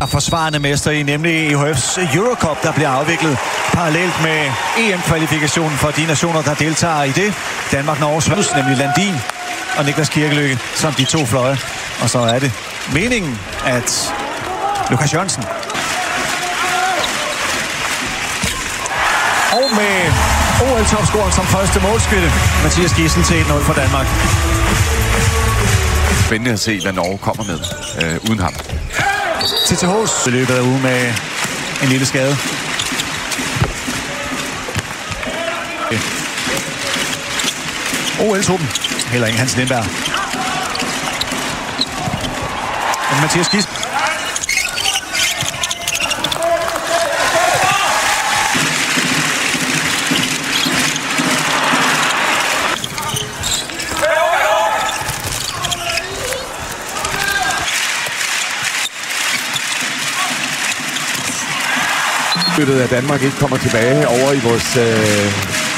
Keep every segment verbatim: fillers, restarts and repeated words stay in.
forsvarende mester i, nemlig E H F's Eurocup, der bliver afviklet parallelt med E M-kvalifikationen for de nationer, der deltager i det. Danmark, Norge, Sverige, nemlig Landin og Niklas Kirkeløkke som de to fløje. Og så er det meningen, at Lukas Jørgensen og med O L-topscoren som første målskytte, Mathias Gidsel til en nul for Danmark. Spændende at se, hvad Norge kommer med øh, uden ham. T T H's løbet er ude med en lille skade. O L-truppen. Heller ingen Hans Lindberg. Og Mathias Gidsel. At Danmark ikke kommer tilbage over i vores... Øh...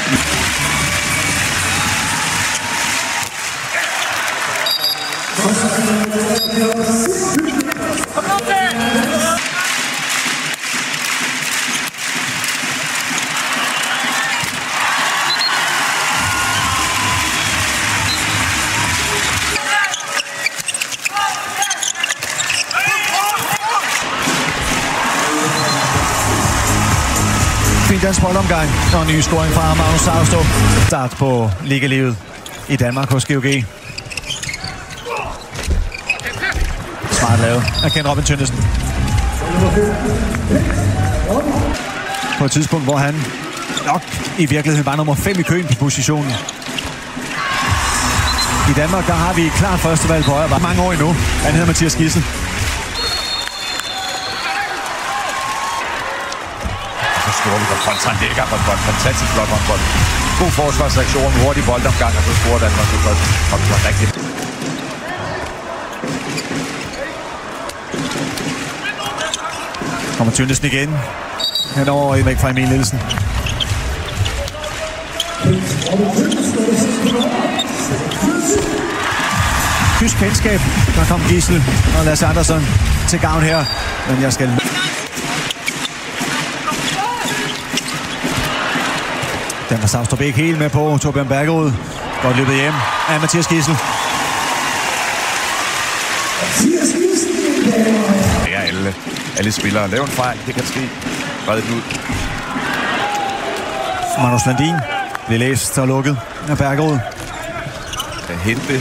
Fin dansk boldomgang og en ny scoring fra Magnus Saustrup. Start på ligalivet i Danmark hos G O G. Smart lavet af Ken Robin Tønnesen. På et tidspunkt, hvor han nok i virkeligheden var nummer fem i køen på positionen. I Danmark, der har vi klart førstevalg på højre. Mange år endnu. Han hedder Mathias Gidsel. Vi kan kontralægge ham på en fantastisk flot håndbold. God forsvarsreaktion, hurtig boldomgang, og så scorer Danmark så godt. Og det var rigtigt. Kommer Tønnesen igen. Henover væk fra Emil Nielsen. Tysk kendskab. Der kom Gidsel og Lasse Andersson til gavn her. Men jeg skal... Den var Saustrup ikke helt med på. Torbjørn Bergerud. Godt løbet hjem af Mathias Gidsel. Det er alle, alle spillere. Lav en fejl. Det kan ske. Red den ud. Magnus Landin bliver læst og lukket af Bergerud. Kan hente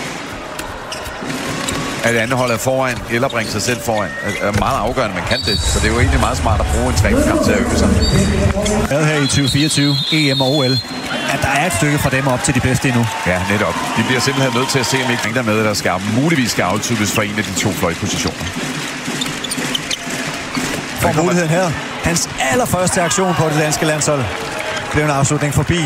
at andet holdet foran, eller bringe sig selv foran. Det er meget afgørende, man kan det. Så det er jo egentlig meget smart at bruge en træningskamp til at øve sig. Hvad her i tyve fireogtyve, E M og O L, at der er et stykke fra dem op til de bedste endnu. Ja, netop. De bliver simpelthen nødt til at se, om ikke der med, der skal muligvis skal aftydes for en af de to fløjpositioner. For muligheden her. Hans allerførste aktion på det danske landshold blev en afslutning forbi.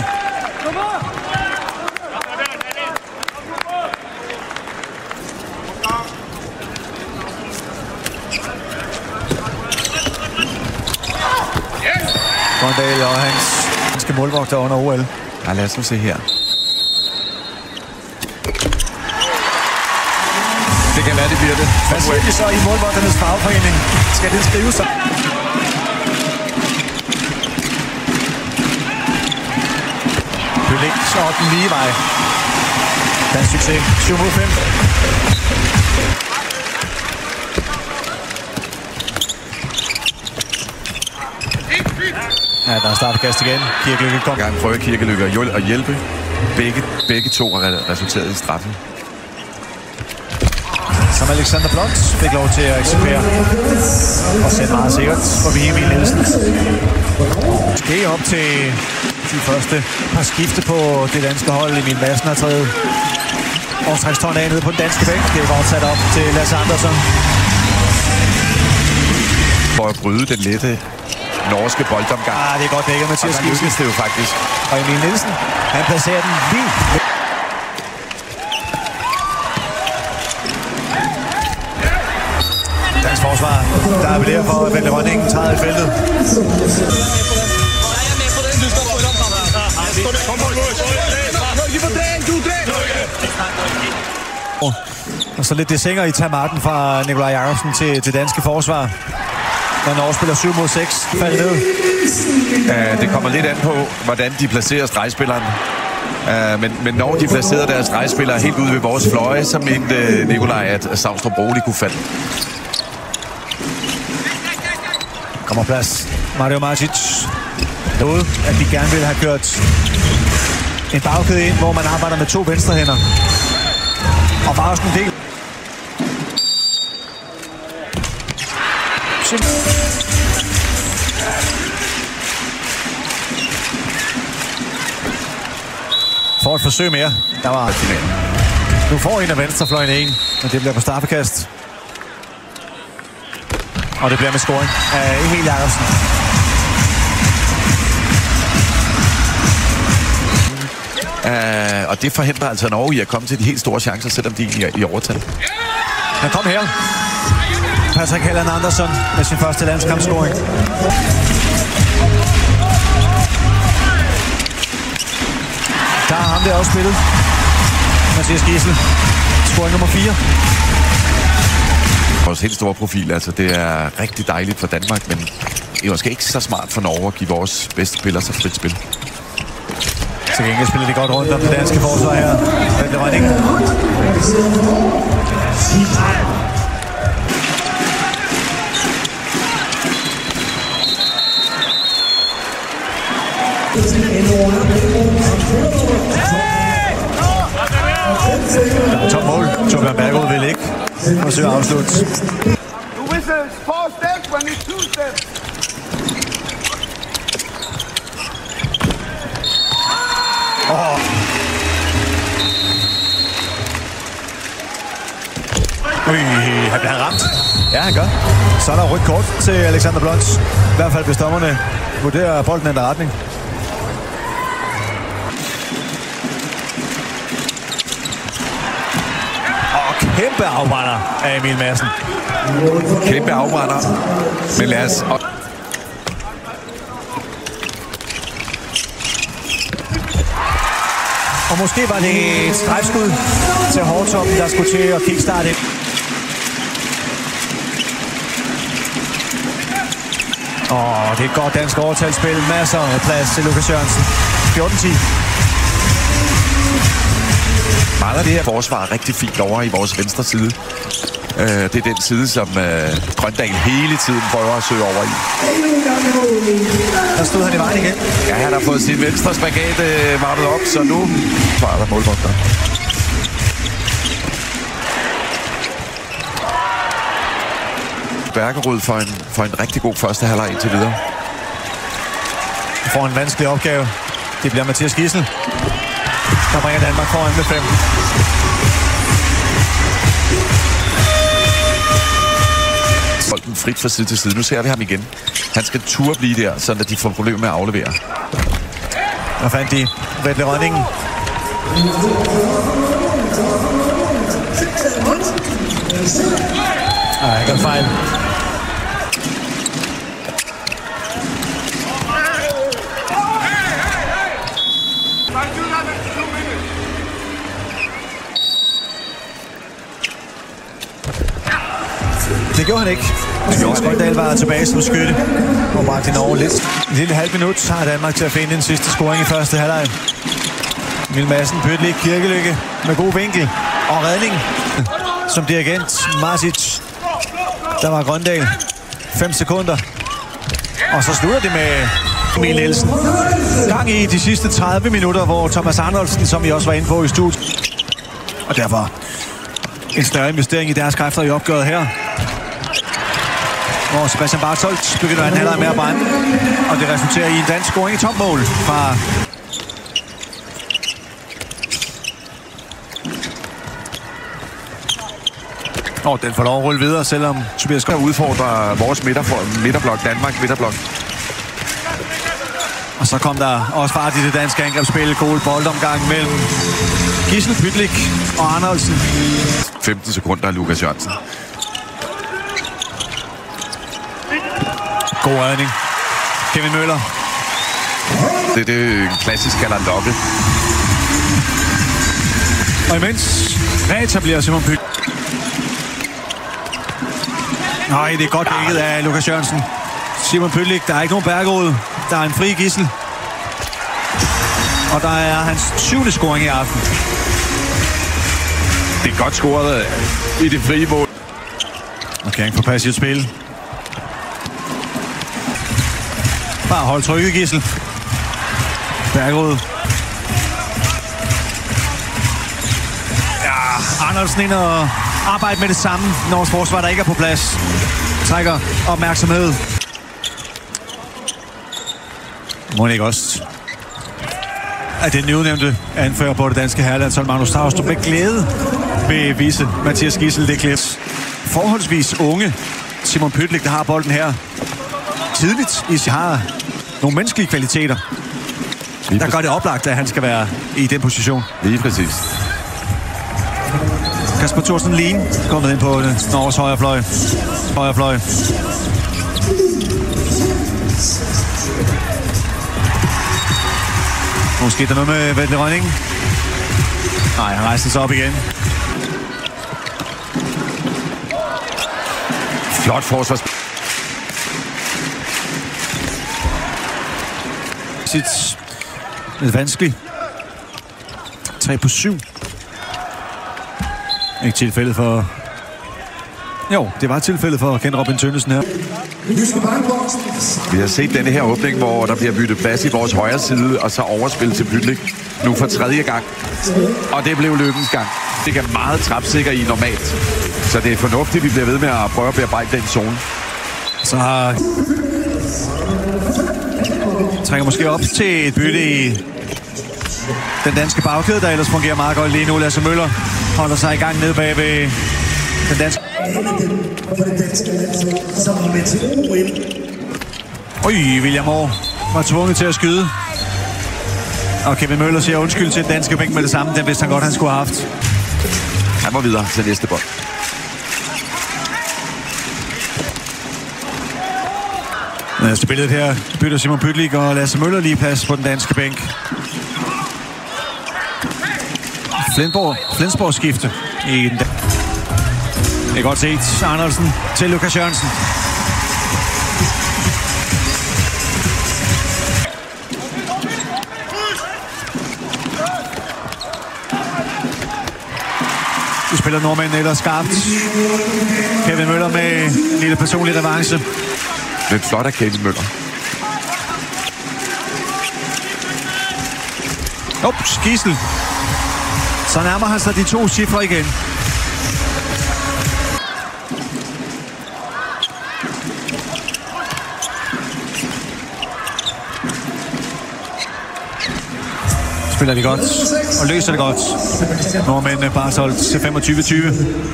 Gondal og hans danske målvogter under O L. Ja, lad os nu se her. Det kan være, det bliver det. Hvad siger de så i målvogternes fagforening? Skal det skrive sig? Bølik så op den lige vej. Dansk succes. syv mod fem. Ja, der er startkast igen. Kirkeløkke kom. Jeg prøver Kirkeløkke at hjælpe. Begge, begge to har resulteret i straffen. Som Alexander Blot fik lov til at eksekvere. Og sætte meget sikkert forbi Emil Nielsen. Måske op til de første par skifte på det danske hold. Emil Madsen har taget årstrækstånd af nede på den danske bænk. Det er godt sat op til Lasse Andersson. For at bryde den lette norske boldomgang. Ah, det er godt dækket, Mathias Gidsel. Og der lykkes det jo faktisk. Og Emil Nielsen, han placerer den lige. Dansk forsvar, der er vel for, at Vente Rønningen træder i feltet. Og så lidt desinger i tamarten fra Nikolaj Jakobsen til, til danske forsvar. Når Norge spiller syv mod seks, falder ned. Ja, det kommer lidt an på, hvordan de placerer stregspilleren. Uh, men, men når de placerede deres stregspillere helt ude ved vores fløje, så mente Nikolaj, at Savstrup roligt kunne falde. Kommer plads. Mario Macic. Noget, at de gerne ville have kørt en bagkæde ind, hvor man arbejder med to venstre hænder. Og bare også en del. For et forsøg mere. Der var nu får en af venstrefløjen en, men det bliver på straffekast. Og det bliver med scoring af Emil Jakobsen. Uh, og det forhindrer altså Norge i at komme til de helt store chancer, selvom de er i, i overtal. Han kom her. Patrick Helland Andersen med sin første landskampscoring. Der har ham der også spillet. Mathias Giesel. Scoring nummer fire. Vores helt store profil, altså det er rigtig dejligt for Danmark, men det er måske ikke så smart for Norge at give vores bedste spillere så frit spil. Til gengæld spiller de godt rundt om det danske forsvar her. Vente Rønning. Der er tom mål. Torbjørn Bergerud vil ikke forsøge at afslutte. The whistle is four steps when it's two steps. Oh. Ui, han bliver ramt. Ja, han gør. Så er der rødt kort til Alexander Blons. I hvert fald hvis dommerne vurderer bolden i en retning. Og kæmpe afbrænder af Emil Madsen. Kæmpe afbrænder. Men lad os... Og måske var det et strejfskud til Hårtoppen, der skulle til at kickstarte. Åh, det er et godt dansk overtalsspil. Masser af plads til Lukas Jørgensen. fjorten ti. Meget af det her forsvar er rigtig fint over i vores venstre side. Uh, det er den side, som uh, Grøndal hele tiden prøver at søge over i. Der stod han i vejen igen. Ja, han har fået sin venstre spagat uh, varmet op, så nu svarer der målvogter. Bergerud for en, for en rigtig god første halvleg indtil videre. Får en vanskelig opgave. Det bliver Mathias Giesel. Der bringer Danmark foran med fem. Bolden frit fra side til side. Nu ser vi ham igen. Han skal turde blive der, så de får problemer med at aflevere. Der fandt de Vetle Rønningen. Ej, jeg gør fejl. Det gjorde han ikke. Grøndal var tilbage som skytte og bragte Norge lidt. En lille halv minut har Danmark til at finde den sidste scoring i første halvleg. Emil Madsen, Pøtlik, Kirkelykke med god vinkel og redning. Som dirigent, Macic. Der var Grøndal. fem sekunder. Og så slutter det med Emil Nielsen. Gang i de sidste tredive minutter, hvor Thomas Arnoldsen, som vi også var inde på i studiet. Og derfor en større investering i deres kræfter i opgøret her. Hvor Sebastian Bartholdt begynder anden halvleg med at brænde. Og det resulterer i en dansk scoring i topmål fra... Og den får lov at rulle videre, selvom Tobias Skov udfordrer vores midterblok, Danmark midterblok. Og så kom der også fart i det danske angrebsspil. God boldomgang mellem Giesel, Pytlik og Arnoldsen. femten sekunder af Lukas Jørgensen. God redning. Kevin Møller. Det, det er en klassisk kalder lokke. Og imens reetablerer Simon Pytlik. Nej, det er godt dækket af Lukas Jørgensen. Simon Pytlik, der er ikke nogen Bergerud. Der er en fri gidsel. Og der er hans syvende scoring i aften. Det er godt scoret i det frie mål. Markering for passivt spil. Bare hold trykket, gidsel. Bergerud. Ja, Arnoldsen ind og arbejde med det samme, når vores forsvar der ikke er på plads. Trækker opmærksomhed. Må ikke også at den nyudnævnte anfører på det danske herrelandshold, Magnus Taustrup, med glæde vil vise Mathias Gidsel det klædes. Forholdsvis unge Simon Pytlik, der har bolden her tidligt, i har nogle menneskelige kvaliteter, der gør det oplagt, at han skal være i den position. Lige præcis. Kasper Thorsen Lien kommet ind på Norges højre fløj. Højre fløj. Måske der noget med Vetle Rønning. Nej, han rejser sig op igen. Flot forsvars. Sit lidt vanskeligt. tre på syv. Ikke tilfældet for... Jo, det var tilfældet for Ken Robin Tønnesen her. Vi har set denne her åbning, hvor der bliver byttet plads i vores højre side, og så overspil til Pytlik. Nu for tredje gang. Og det blev Løkkens gang. Det er meget trapsikker i normalt. Så det er fornuftigt, at vi bliver ved med at prøve at bearbejde den zone. Så har... trænger måske op til et bytte i den danske bagkæde, der ellers fungerer meget godt lige nu. Lasse Møller holder sig i gang nede bag ved den danske... Oj, William Aar var tvunget til at skyde. Og Kevin Møller siger undskyld til den danske bænk med det samme. Den vidste han godt, han skulle have haft. Han må videre til næste bold. Næste billedet her bytter Simon Pytlik og Lasse Møller lige plads på den danske bænk. Flensborg, Flensborg skifte i den. Det er godt set. Arnoldsen til Lukas Jørgensen. Nu spiller nordmændene ellers skarpt. Kevin Møller med en lille personlig revanche. Lidt flot af Kevin Møller. Ups, Gidsel. Så nærmer han sig de to cifre igen. Spiller de godt og løser det godt. Nordmændene bare solgt til femogtyve tyve.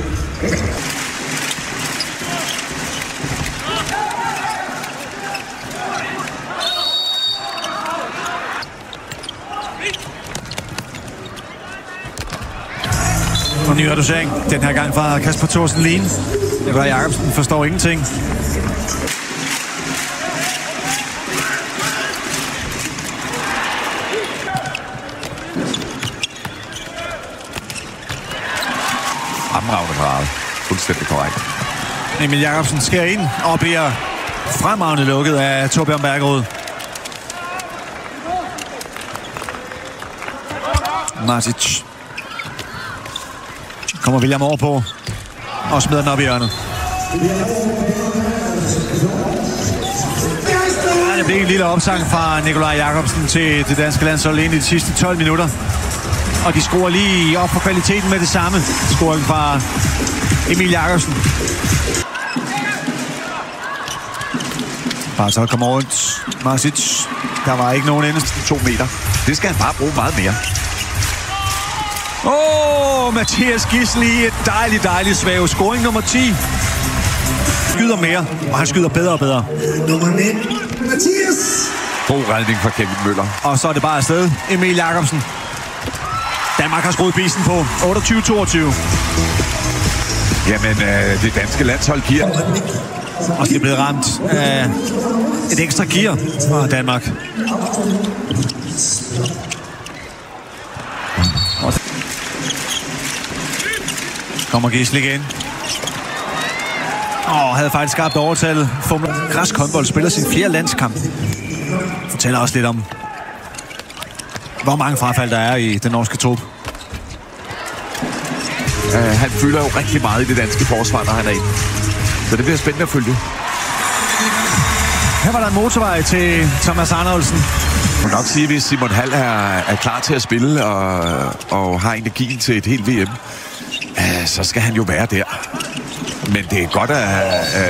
Og ny reducering. Den her gang fra Kasper Thorsen Lien. Nikolaj Jacobsen forstår ingenting. Fremragende parade. Fuldstændig korrekt. Emil Jacobsen skærer ind og bliver fremragende lukket af Torbjørn Bergerud. Martic. Kommer William over på og smider den op i hjørnet. Ja, det blev en lille opsang fra Nikolaj Jacobsen til det danske landshold ind i de sidste tolv minutter. Og de scorer lige op på kvaliteten med det samme. Scoring fra Emil Jacobsen. Bare så kommer rundt. Marcic. Der var ikke nogen ende. To meter. Det skal han bare bruge meget mere. Åh, oh, Mathias Gidsel i et dejligt, dejligt svæve. Scoring nummer ti. Skyder mere, og han skyder bedre og bedre. Nummer nitten, Mathias. God redning fra Kevin Møller. Og så er det bare afsted. Emil Jacobsen. Danmark har skruet bisen på. otteogtyve toogtyve. Jamen, øh, det danske landshold giver. Og det er blevet ramt af et ekstra gear fra Danmark. Kommer Gisle igen. Og havde faktisk skabt overtallet. Fumler. Græsk håndbold spiller sin fjerde landskamp. Fortæller også lidt om, hvor mange frafald der er i den norske trup. Uh, han fylder jo rigtig meget i det danske forsvar, når han er inde. Så det bliver spændende at følge. Her var der en motorvej til Thomas Arnoldsen. Jeg må nok sige, at hvis Simon Hall er, er klar til at spille og, og har energien til et helt V M, uh, så skal han jo være der. Men det er godt at... Uh,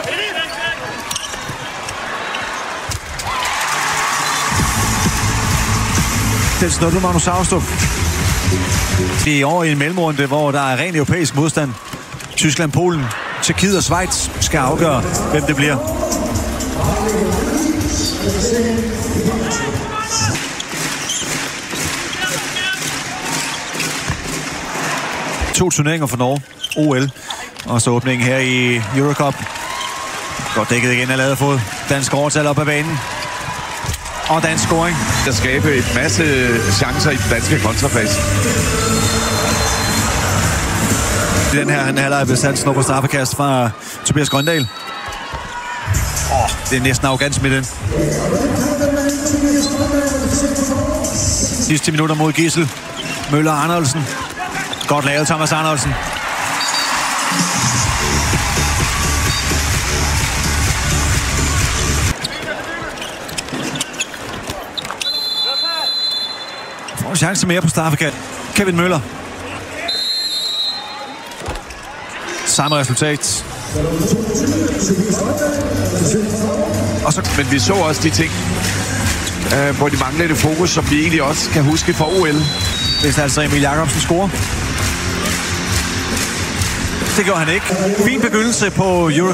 Den snuppede Magnus Austrup. Det er over i en mellemrunde, hvor der er ren europæisk modstand. Tyskland, Polen, Tjekkiet og Schweiz skal afgøre, hvem det bliver. To turneringer for Norge. O L. Og så åbningen her i Eurocup. Godt dækket igen af Ladefod. Dansk overtal op ad banen. Og dansk scoring. Der skaber et masse chancer i den danske kontrafase. I den her han halvleg blev sat snupper straffekast fra Tobias Grøndal. Åh, oh, det er næsten arrogant smidt ind. Sidste minutter mod Gisle. Møller Arnoldsen. Godt lavet, Thomas Arnoldsen. Får en chance mere på straffekast. Kevin Møller. Samme resultat. Og så, men vi så også de ting, øh, hvor de manglede fokus, som vi egentlig også kan huske fra O L. Hvis altså Emil Jacobsen scorer. Det gjorde han ikke. Fin begyndelse på Euro.